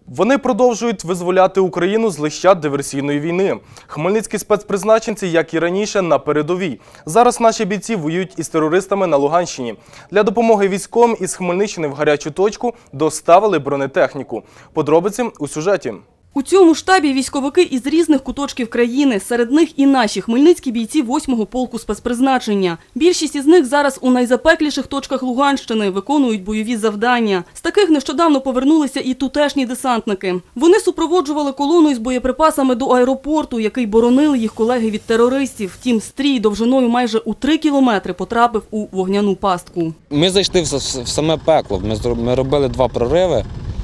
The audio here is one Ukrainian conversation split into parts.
Вони продовжують визволяти Україну з лища диверсійної війни. Хмельницькі спецпризначенці, як і раніше, на передовій. Зараз наші бійці воюють із терористами на Луганщині. Для допомоги військовим із Хмельниччини в гарячу точку доставили бронетехніку. Подробиці у сюжеті. У цьому штабі військовики із різних куточків країни. Серед них і наші хмельницькі бійці 8-го полку спецпризначення. Більшість із них зараз у найзапекліших точках Луганщини виконують бойові завдання. З таких нещодавно повернулися і тутешні десантники. Вони супроводжували колону із боєприпасами до аеропорту, який боронили їх колеги від терористів. Втім, стрій довжиною майже у 3 кілометри потрапив у вогняну пастку. Ми зайшли в саме пекло. Ми робили 2 прориви.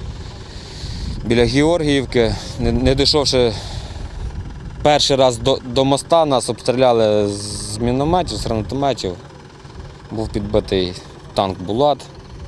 Біля Георгіївки, не дійшовши перший раз до моста, нас обстріляли з мінометів, з гранатометів. Був підбитий танк «Булат»,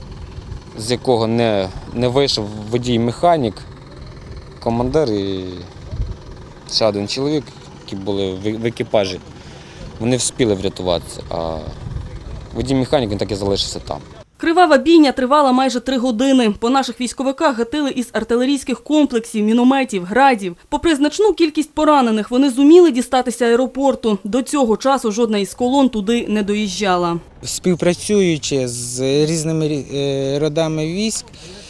з якого не вийшов водій-механік, командир і ще один чоловік, які були в екіпажі. Вони встигли врятуватися, а водій-механік він так і залишився там. Кривава бійня тривала майже 3 години. По наших військовиках гатили із артилерійських комплексів, мінометів, градів. Попри значну кількість поранених, вони зуміли дістатися аеропорту. До цього часу жодна із колон туди не доїжджала. Співпрацюючи з різними родами військ,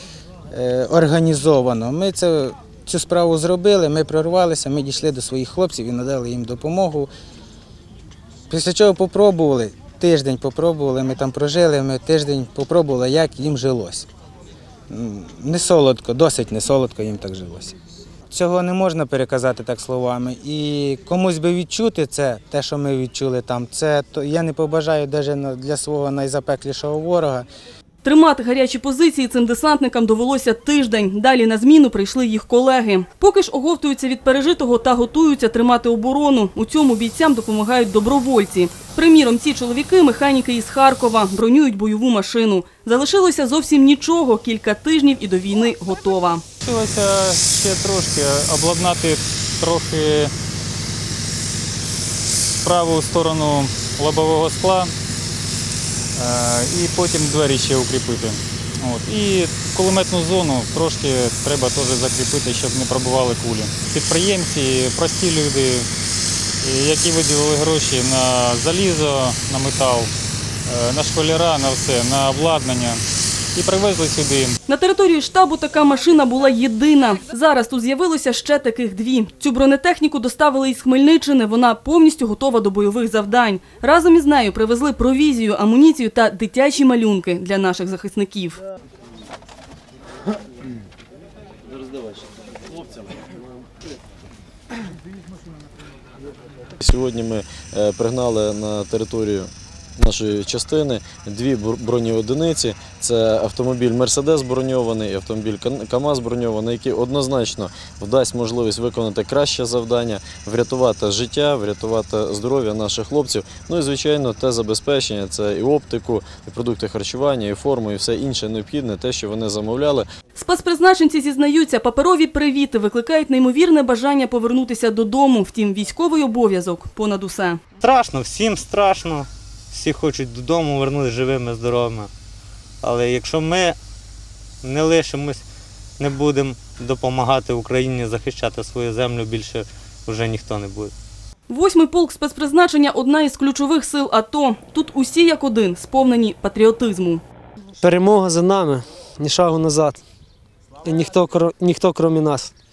організовано, ми цю справу зробили, ми прорвалися, ми дійшли до своїх хлопців і надали їм допомогу. Після чого попробували. Тиждень попробували, ми там прожили, ми тиждень попробували, як їм жилось. Не солодко, досить не солодко їм так жилося. Цього не можна переказати так словами. І комусь би відчути це, те, що ми відчули там, це я не побажаю навіть для свого найзапеклішого ворога. Тримати гарячі позиції цим десантникам довелося тиждень. Далі на зміну прийшли їх колеги. Поки ж оговтуються від пережитого та готуються тримати оборону. У цьому бійцям допомагають добровольці. Приміром, ці чоловіки – механіки із Харкова, бронюють бойову машину. Залишилося зовсім нічого, кілька тижнів і до війни готова. Хотілося ще трошки обладнати трохи праву сторону лобового скла. І потім двері ще укріпити. І кулеметну зону трошки треба теж закріпити, щоб не пробивали кулі. Підприємці, прості люди, які виділили гроші на залізо, на метал, на шпалера, на все, на обладнання. І привезли сюди. На території штабу така машина була єдина. Зараз тут з'явилося ще таких 2. Цю бронетехніку доставили із Хмельниччини. Вона повністю готова до бойових завдань. Разом із нею привезли провізію, амуніцію та дитячі малюнки для наших захисників. Сьогодні ми пригнали на територію нашої частини 2 бронеодиниці. Це автомобіль «Мерседес» броньований і автомобіль «КамАЗ» броньований, який однозначно вдасть можливість виконати краще завдання, врятувати життя, врятувати здоров'я наших хлопців. Ну і, звичайно, те забезпечення – це і оптику, і продукти харчування, і форму, і все інше необхідне, те, що вони замовляли. Спецпризначенці зізнаються, паперові привіти викликають неймовірне бажання повернутися додому. Втім, військовий обов'язок понад усе. Страшно, всім страшно. Всі хочуть додому вернутися живими, здоровими. Але якщо ми не лишимось, не будемо допомагати Україні захищати свою землю, більше вже ніхто не буде. 8-й полк спецпризначення – одна із ключових сил АТО. Тут усі як один, сповнені патріотизму. Перемога за нами, ні шагу назад. І ніхто крім нас.